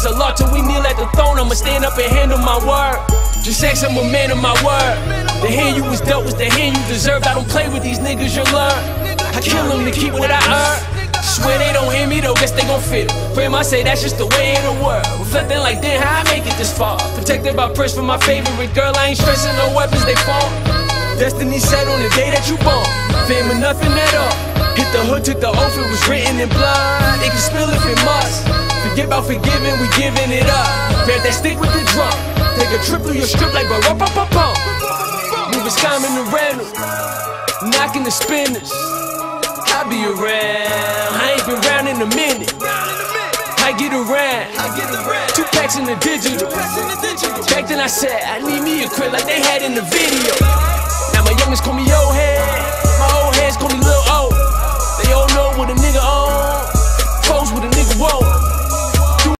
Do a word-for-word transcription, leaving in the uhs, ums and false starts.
a law till we kneel at the throne. I'ma stand up and handle my word. Just ask I'm a man of my word. The hand you was dealt was the hand you deserved. I don't play with these niggas, you'll learn. I kill them to keep what I earn. Swear they don't hear me though, guess they gon' feel. Frame I say that's just the way of the world. Reflecting like then how I make it this far. Protected by prayers from my favorite girl. I ain't stressing no weapons, they fall. Destiny set on the day that you born. Fame or nothing at all. Hit the hood, took the oath, it was written in blood. They can spill if it must. Forget about forgiving, we giving it up. Bear that stick with the drum. Take a trip through your strip like bum bum bum bum. Moving Skyman to Randall, knocking the spinners. I be around, I ain't been round in a minute. I get around, two packs in the digital. Back then I said I need me a crib like they had in the video. Now my youngest call me old head, my old heads call me Lil O. They all know what a nigga on, pose what a nigga won't.